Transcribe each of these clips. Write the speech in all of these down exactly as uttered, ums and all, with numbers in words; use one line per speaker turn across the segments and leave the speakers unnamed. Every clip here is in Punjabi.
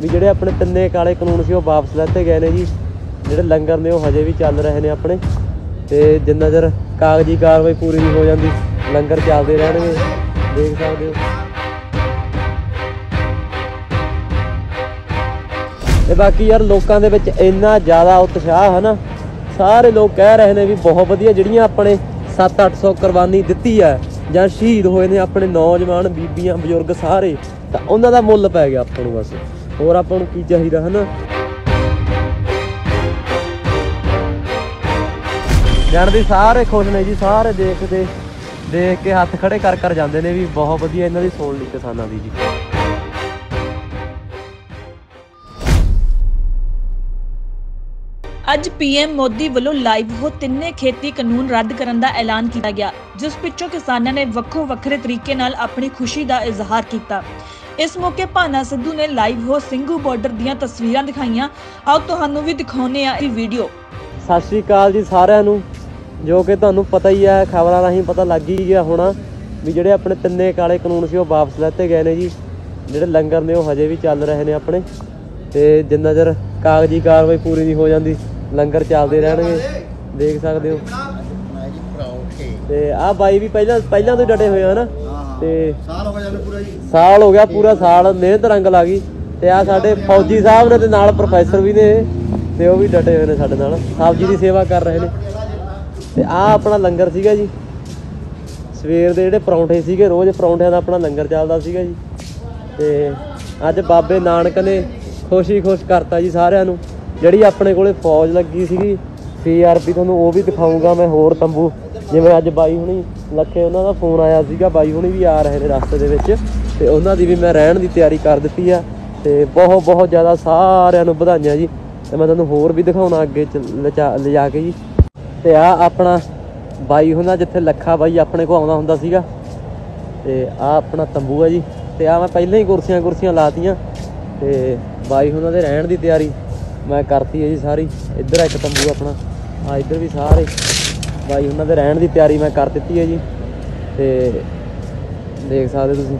भी ਜਿਹੜੇ ਆਪਣੇ ਤਿੰਨੇ ਕਾਲੇ ਕਾਨੂੰਨ ਸੀ ਉਹ ਵਾਪਸ ਲੈਤੇ ਗਏ ਨੇ ਜੀ। ਜਿਹੜੇ ਲੰਗਰ ਨੇ ਉਹ ਹਜੇ ਵੀ ਚੱਲ ਰਹੇ ਨੇ ਆਪਣੇ, ਤੇ ਜਿੰਨਾ ਚਿਰ ਕਾਗਜ਼ੀ ਕਾਰਵਾਈ ਪੂਰੀ ਨਹੀਂ ਹੋ ਜਾਂਦੀ ਲੰਗਰ ਚੱਲਦੇ ਰਹਿਣਗੇ। ਦੇਖ ਸਕਦੇ ਹੋ। ਤੇ ਬਾਕੀ ਯਾਰ ਲੋਕਾਂ ਦੇ ਵਿੱਚ ਇੰਨਾ ਜ਼ਿਆਦਾ ਉਤਸ਼ਾਹ ਹੈ ਨਾ, ਸਾਰੇ ਲੋਕ ਕਹਿ ਰਹੇ ਨੇ ਵੀ ਬਹੁਤ ਵਧੀਆ ਜਿਹੜੀਆਂ ਆਪਣੇ ਸੱਤ ਅੱਠ ਸੌ ਕੁਰਬਾਨੀ ਦਿੱਤੀ ਹੈ ਜਾਂ ਸ਼ਹੀਦ ਹੋਏ ਨੇ ਆਪਣੇ ਨੌਜਵਾਨ ਬੀਬੀਆਂ ਬਜ਼ੁਰਗ ਸਾਰੇ, ਤਾਂ ਉਹਨਾਂ ਦਾ ਮੁੱਲ ਪੈ ਗਿਆ ਆਪਾਂ ਨੂੰ। ਬਸ ਹੋਰ ਆਪਾਂ ਨੂੰ ਕੀ ਚਾਹੀਦਾ ਹੈ ਨਾ। ਜਾਣਦੇ ਸਾਰੇ ਖੁਸ਼ ਨੇ ਜੀ, ਸਾਰੇ ਦੇਖਦੇ ਦੇਖ ਕੇ ਹੱਥ ਖੜੇ ਕਰ ਕਰ ਜਾਂਦੇ ਨੇ ਵੀ ਬਹੁਤ ਵਧੀਆ ਇਹਨਾਂ ਦੀ ਸੁਣ ਲਈ ਕਿਸਾਨਾਂ ਦੀ ਜੀ।
ਅੱਜ ਪੀਐਮ ਮੋਦੀ ਵੱਲੋਂ ਲਾਈਵ ਹੋ ਤਿੰਨੇ ਖੇਤੀ ਕਾਨੂੰਨ ਰੱਦ ਕਰਨ ਦਾ ਐਲਾਨ ਕੀਤਾ ਗਿਆ, ਜਿਸ ਪਿੱਛੋਂ ਕਿਸਾਨਾਂ ਨੇ ਵੱਖੋ ਵੱਖਰੇ ਤਰੀਕੇ ਨਾਲ ਆਪਣੀ ਖੁਸ਼ੀ ਦਾ ਇਜ਼ਹਾਰ ਕੀਤਾ। ਇਸ ਮੌਕੇ ਭਾਨਾ ਸਿੱਧੂ ਨੇ ਲਾਈਵ ਹੋ ਸਿੰਘੂ ਬਾਰਡਰ ਦੀਆਂ ਤਸਵੀਰਾਂ ਦਿਖਾਈਆਂ। ਆਓ ਤੁਹਾਨੂੰ ਵੀ ਦਿਖਾਉਂਦੇ ਆ ਇਹ ਵੀਡੀਓ।
ਸਤਿ ਸ਼੍ਰੀ ਅਕਾਲ ਜੀ ਸਾਰਿਆਂ ਨੂੰ। ਜੋ ਕਿ ਤੁਹਾਨੂੰ ਪਤਾ ਹੀ ਹੈ, ਖਬਰਾਂ ਰਾਹੀਂ ਪਤਾ ਲੱਗ ਹੀ ਗਿਆ ਹੋਣਾ ਵੀ ਜਿਹੜੇ ਆਪਣੇ ਤਿੰਨੇ ਕਾਲੇ ਕਾਨੂੰਨ ਸੀ ਉਹ ਵਾਪਸ ਲੈਤੇ ਗਏ ਨੇ ਜੀ। ਜਿਹੜੇ ਲੰਗਰ ਨੇ ਉਹ ਹਜੇ ਵੀ ਚੱਲ ਰਹੇ ਨੇ ਆਪਣੇ, ਤੇ ਜਿੰਨਾ ਚਿਰ ਕਾਗਜ਼ੀ ਕਾਰਵਾਈ ਪੂਰੀ ਨਹੀਂ ਹੋ ਜਾਂਦੀ ਲੰਗਰ ਚੱਲਦੇ ਰਹਿਣਗੇ। ਦੇਖ ਸਕਦੇ ਹੋ। ਤੇ ਆਹ ਬਾਈ ਵੀ ਪਹਿਲਾਂ ਪਹਿਲਾਂ ਤੋਂ ਡਟੇ ਹੋਏ ਹਨ, ਤੇ ਸਾਲ ਹੋ ਗਿਆ ਪੂਰਾ ਸਾਲ ਮਿਹਨਤ ਰੰਗ ਲਾ ਗਈ। ਤੇ ਆਹ ਸਾਡੇ ਫੌਜੀ ਸਾਹਿਬ ਨੇ ਤੇ ਨਾਲ ਪ੍ਰੋਫੈਸਰ ਵੀ ਨੇ, ਤੇ ਉਹ ਵੀ ਡਟੇ ਹੋਏ ਨੇ ਸਾਡੇ ਨਾਲ, ਸਬਜ਼ੀ ਦੀ ਸੇਵਾ ਕਰ ਰਹੇ ਨੇ। ਤੇ ਆਹ ਆਪਣਾ ਲੰਗਰ ਸੀਗਾ ਜੀ। ਸਵੇਰ ਦੇ ਜਿਹੜੇ ਪਰੌਂਠੇ ਸੀਗੇ, ਰੋਜ਼ ਪਰੌਂਠਿਆਂ ਦਾ ਆਪਣਾ ਲੰਗਰ ਚੱਲਦਾ ਸੀਗਾ ਜੀ। ਤੇ ਅੱਜ ਬਾਬੇ ਨਾਨਕ ਨੇ ਖੁਸ਼ੀ ਖੁਸ਼ ਕਰਤਾ ਜੀ ਸਾਰਿਆਂ ਨੂੰ। ਜਿਹੜੀ ਆਪਣੇ ਕੋਲੇ ਫੌਜ ਲੱਗੀ ਸੀਗੀ ਸੀ ਆਰ ਪੀ, ਤੁਹਾਨੂੰ ਉਹ ਵੀ ਦਿਖਾਊਂਗਾ ਮੈਂ। ਹੋਰ ਤੰਬੂ ਜਿਵੇਂ ਅੱਜ ਬਾਈ ਹੁਣੀ ਲੱਖੇ, ਉਹਨਾਂ ਦਾ ਫੋਨ ਆਇਆ ਸੀਗਾ, ਬਾਈ ਹੁਣੀ ਵੀ ਆ ਰਹੇ ਨੇ ਰਸਤੇ ਦੇ ਵਿੱਚ, ਤੇ ਉਹਨਾਂ ਦੀ ਵੀ ਮੈਂ ਰਹਿਣ ਦੀ ਤਿਆਰੀ ਕਰ ਦਿੱਤੀ ਆ। ਤੇ ਬਹੁਤ ਬਹੁਤ ਜ਼ਿਆਦਾ ਸਾਰਿਆਂ ਨੂੰ ਵਧਾਈਆਂ ਜੀ। ਤੇ ਮੈਂ ਤੁਹਾਨੂੰ ਹੋਰ ਵੀ ਦਿਖਾਉਣਾ ਅੱਗੇ ਚ ਲਿਜਾ ਲਿਜਾ ਕੇ ਜੀ। ਤੇ ਆਹ ਆਪਣਾ ਬਾਈ ਹੁੰਦਾ ਜਿੱਥੇ ਲੱਖਾ ਬਾਈ ਆਪਣੇ ਕੋਲ ਆਉਂਦਾ ਹੁੰਦਾ ਸੀਗਾ। ਤੇ ਆਹ ਆਪਣਾ ਤੰਬੂ ਆ ਜੀ। ਤੇ ਆਹ ਮੈਂ ਪਹਿਲਾਂ ਹੀ ਕੁਰਸੀਆਂ ਕੁਰਸੀਆਂ ਲਾਤੀਆਂ, ਤੇ ਬਾਈ ਉਹਨਾਂ ਦੇ ਰਹਿਣ ਦੀ ਤਿਆਰੀ ਮੈਂ ਕਰਤੀ ਹੈ ਜੀ ਸਾਰੀ। ਇੱਧਰ ਇੱਕ ਤੰਬੂ ਆਪਣਾ, ਆ ਇੱਧਰ ਵੀ ਸਾਰੇ ਬਾਈ ਉਹਨਾਂ ਦੇ ਰਹਿਣ ਦੀ ਤਿਆਰੀ ਮੈਂ ਕਰ ਦਿੱਤੀ ਹੈ ਜੀ। ਤੇ ਦੇਖ ਸਕਦੇ ਤੁਸੀਂ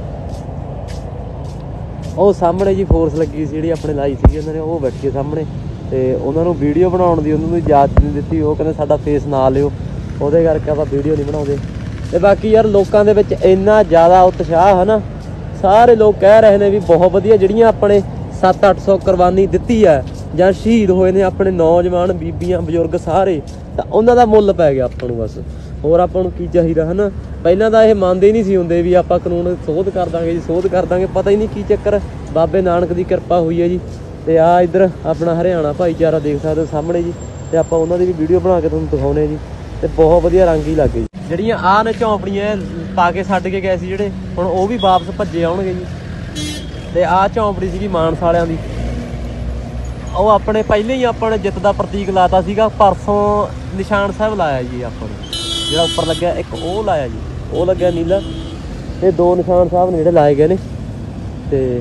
ਉਹ ਸਾਹਮਣੇ ਜੀ ਫੋਰਸ ਲੱਗੀ ਸੀ ਜਿਹੜੀ ਆਪਣੇ ਲਾਈ ਸੀਗੀ ਉਹਨਾਂ ਨੇ, ਉਹ ਬੈਠੀ ਸਾਹਮਣੇ। ਤੇ ਉਹਨਾਂ ਨੂੰ ਵੀਡੀਓ ਬਣਾਉਣ ਦੀ ਉਹਨਾਂ ਨੂੰ ਇਜਾਜ਼ਤ ਨਹੀਂ ਦਿੱਤੀ। ਉਹ ਕਹਿੰਦੇ ਸਾਡਾ ਫੇਸ ਨਾ ਲਿਓ, ਉਹਦੇ ਕਰਕੇ ਆਪਾਂ ਵੀਡੀਓ ਨਹੀਂ ਬਣਾਉਂਦੇ। ਤੇ ਬਾਕੀ ਯਾਰ ਲੋਕਾਂ ਦੇ ਵਿੱਚ ਇੰਨਾ ਜ਼ਿਆਦਾ ਉਤਸ਼ਾਹ ਹੈ ਨਾ, ਸਾਰੇ ਲੋਕ ਕਹਿ ਰਹੇ ਨੇ ਵੀ ਬਹੁਤ ਵਧੀਆ ਜਿਹੜੀਆਂ ਆਪਣੇ ਸੱਤ ਅੱਠ ਸੌ ਕੁਰਬਾਨੀ ਦਿੱਤੀ ਹੈ ਜਾਂ ਸ਼ਹੀਦ ਹੋਏ ਨੇ ਆਪਣੇ ਨੌਜਵਾਨ ਬੀਬੀਆਂ ਬਜ਼ੁਰਗ ਸਾਰੇ, ਤਾਂ ਉਹਨਾਂ ਦਾ ਮੁੱਲ ਪੈ ਗਿਆ ਆਪਾਂ ਨੂੰ। ਬਸ ਹੋਰ ਆਪਾਂ ਨੂੰ ਕੀ ਚਾਹੀਦਾ ਹੈ ਨਾ। ਪਹਿਲਾਂ ਤਾਂ ਇਹ ਮੰਨਦੇ ਹੀ ਨਹੀਂ ਸੀ ਹੁੰਦੇ ਵੀ ਆਪਾਂ ਕਾਨੂੰਨ ਸੋਧ ਕਰ ਦਾਂਗੇ ਜੀ, ਸੋਧ ਕਰ ਦਾਂਗੇ। ਪਤਾ ਹੀ ਨਹੀਂ ਕੀ ਚੱਕਰ, ਬਾਬੇ ਨਾਨਕ ਦੀ ਕਿਰਪਾ ਹੋਈ ਹੈ ਜੀ। ਤੇ ਆਹ ਇੱਧਰ ਆਪਣਾ ਹਰਿਆਣਾ ਭਾਈਚਾਰਾ ਦੇਖ ਸਕਦੇ ਹੋ ਸਾਹਮਣੇ ਜੀ। ਤੇ ਆਪਾਂ ਉਹਨਾਂ ਦੀ ਵੀ ਵੀਡੀਓ ਬਣਾ ਕੇ ਤੁਹਾਨੂੰ ਦਿਖਾਉਂਦੇ ਜੀ। ਤੇ ਬਹੁਤ ਵਧੀਆ ਰੰਗ ਹੀ ਲੱਗੇ ਜੀ। ਜਿਹੜੀਆਂ ਆਹ ਨੇ ਝੌਂਪੜੀਆਂ ਪਾ ਕੇ ਛੱਡ ਕੇ ਗਏ ਸੀ ਜਿਹੜੇ, ਹੁਣ ਉਹ ਵੀ ਵਾਪਸ ਭੱਜੇ ਆਉਣਗੇ ਜੀ। ਤੇ ਆਹ ਝੌਂਪੜੀ ਸੀਗੀ ਮਾਨਸ ਵਾਲਿਆਂ ਦੀ, ਉਹ ਆਪਣੇ ਪਹਿਲਾਂ ਹੀ ਆਪਾਂ ਨੇ ਜਿੱਤ ਦਾ ਪ੍ਰਤੀਕ ਲਾਤਾ ਸੀਗਾ। ਪਰਸੋਂ ਨਿਸ਼ਾਨ ਸਾਹਿਬ ਲਾਇਆ ਜੀ ਆਪਾਂ ਨੂੰ, ਜਿਹੜਾ ਉੱਪਰ ਲੱਗਿਆ ਇੱਕ ਉਹ ਲਾਇਆ ਜੀ, ਉਹ ਲੱਗਿਆ ਨੀਲਾ। ਇਹ ਦੋ ਨਿਸ਼ਾਨ ਸਾਹਿਬ ਨੇ ਜਿਹੜੇ ਲਾਏ ਗਏ ਨੇ। ਤੇ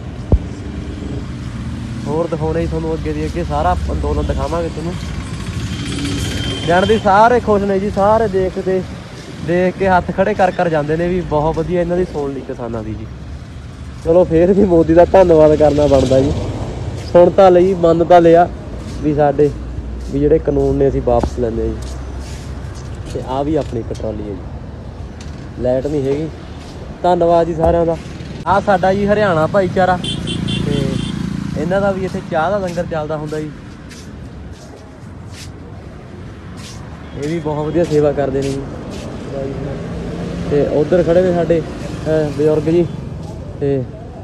ਹੋਰ ਦਿਖਾਉਣੇ ਜੀ ਤੁਹਾਨੂੰ ਅੱਗੇ ਦੀ ਅੱਗੇ ਸਾਰਾ ਅੰਦੋਲਨ ਦਿਖਾਵਾਂਗੇ ਤੁਹਾਨੂੰ। ਜਾਣਦੇ ਸਾਰੇ ਖੁਸ਼ ਨੇ ਜੀ, ਸਾਰੇ ਦੇਖਦੇ ਦੇਖ ਕੇ ਹੱਥ ਖੜੇ ਕਰ ਕਰ ਜਾਂਦੇ ਨੇ ਵੀ ਬਹੁਤ ਵਧੀਆ ਇਹਨਾਂ ਦੀ ਸੁਣ ਲਈ ਕਿਸਾਨਾਂ ਦੀ ਜੀ। ਚਲੋ ਫੇਰ ਵੀ ਮੋਦੀ ਦਾ ਧੰਨਵਾਦ ਕਰਨਾ ਬਣਦਾ ਜੀ। ਸੁਣ ਤਾਂ ਲਈ, ਮੰਨ ਤਾਂ ਲਿਆ ਵੀ ਸਾਡੇ ਵੀ ਜਿਹੜੇ ਕਾਨੂੰਨ ਨੇ ਅਸੀਂ ਵਾਪਸ ਲੈਂਦੇ ਹਾਂ ਜੀ। ਤੇ ਆਹ ਵੀ ਆਪਣੀ ਇੱਕ ਟਰਾਲੀ ਹੈ ਜੀ, ਲਾਈਟ ਨਹੀਂ ਹੈਗੀ। ਧੰਨਵਾਦ ਜੀ ਸਾਰਿਆਂ ਦਾ। ਆਹ ਸਾਡਾ ਜੀ ਹਰਿਆਣਾ ਭਾਈਚਾਰਾ, ਤੇ ਇਹਨਾਂ ਦਾ ਵੀ ਇੱਥੇ ਚਾਹ ਦਾ ਲੰਗਰ ਚੱਲਦਾ ਹੁੰਦਾ ਜੀ। ਇਹ ਵੀ ਬਹੁਤ ਵਧੀਆ ਸੇਵਾ ਕਰਦੇ ਨੇ ਜੀ। ਤੇ ਉੱਧਰ ਖੜੇ ਨੇ ਸਾਡੇ ਬਜ਼ੁਰਗ ਜੀ। ਤੇ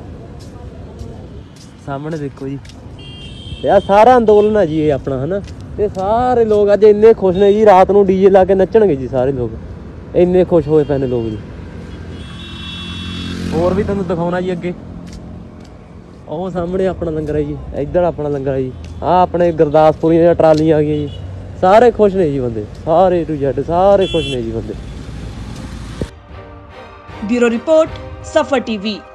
ਸਾਹਮਣੇ ਦੇਖੋ ਜੀ, ਤੇ ਆਹ ਸਾਰਾ ਅੰਦੋਲਨ ਹੈ ਜੀ ਇਹ ਆਪਣਾ, ਹੈ ਨਾ। ਤੇ ਸਾਰੇ ਲੋਕ ਅੱਜ ਇੰਨੇ ਖੁਸ਼ ਨੇ ਜੀ, ਰਾਤ ਨੂੰ ਡੀਜੇ ਲਾ ਕੇ ਨੱਚਣਗੇ ਜੀ ਸਾਰੇ ਲੋਕ, ਇੰਨੇ ਖੁਸ਼ ਹੋਏ ਪਏ ਨੇ ਲੋਕ ਜੀ। ਹੋਰ ਵੀ ਤੁਹਾਨੂੰ ਦਿਖਾਉਣਾ ਜੀ ਅੱਗੇ। ਉਹ ਸਾਹਮਣੇ ਆਪਣਾ ਲੰਗਰ ਹੈ ਜੀ, ਇੱਧਰ ਆਪਣਾ ਲੰਗਰ ਹੈ ਜੀ। ਆਹ ਆਪਣੇ ਗੁਰਦਾਸਪੁਰੀਆਂ ਦੀਆਂ ਟਰਾਲੀਆਂ ਆ ਗਈਆਂ ਜੀ। ਸਾਰੇ ਖੁਸ਼ ਨੇ ਜੀ ਬੰਦੇ, ਸਾਰੇ ਟੂ ਜੈਡ ਸਾਰੇ ਖੁਸ਼ ਨੇ ਜੀ ਬੰਦੇ।
Bureau report, Safar TV.